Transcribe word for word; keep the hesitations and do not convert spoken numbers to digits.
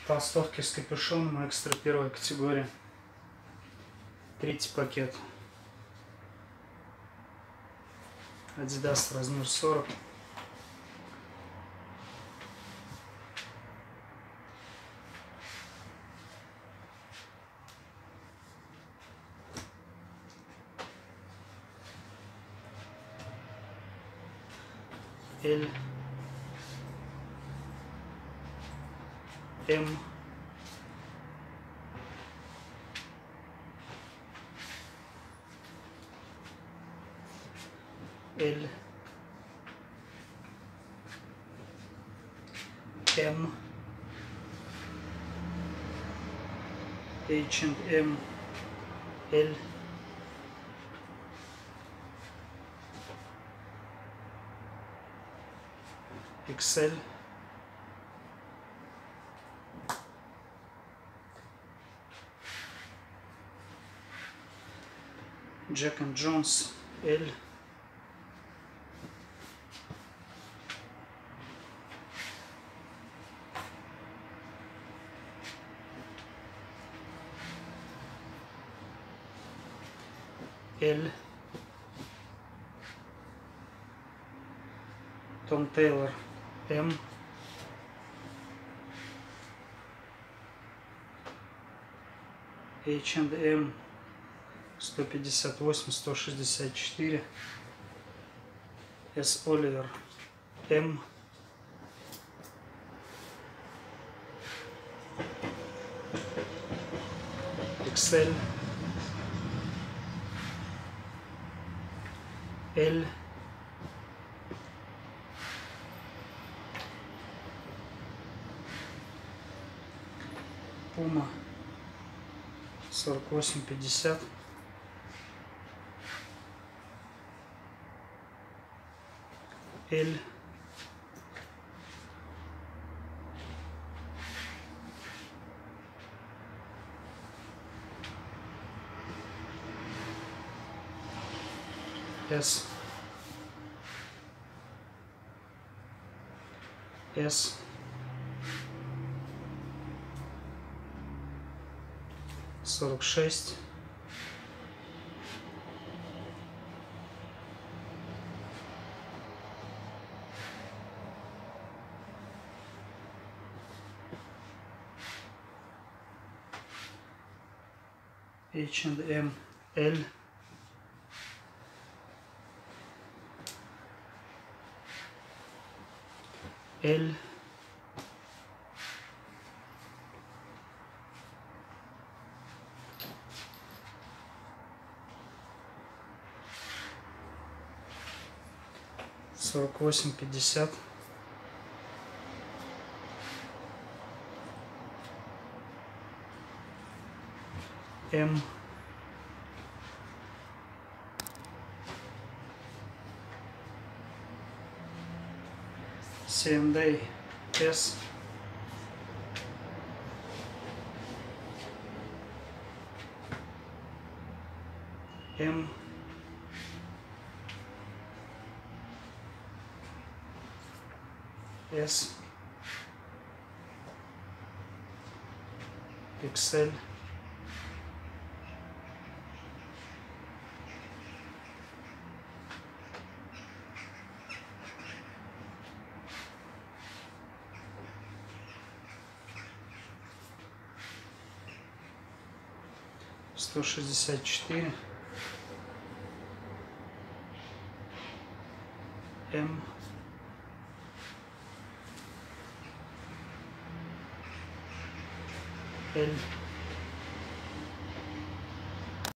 Толстовки с капюшоном экстра первой категории. Третий пакет. Adidas размер сорок. L, M, L, M, H and M, L, икс эль, Jack and Jones, L, L, Tom Taylor, M, H and M сто пятьдесят восемь сто шестьдесят четыре, S Oliver, M, икс эль, L, Puma сорок восемь пятьдесят, L, S, S, сорок шесть, H and M, L, L, сорок восемь пятьдесят, M, си энд эй, S, M, S, икс эль, сто шестьдесят четыре, М, L,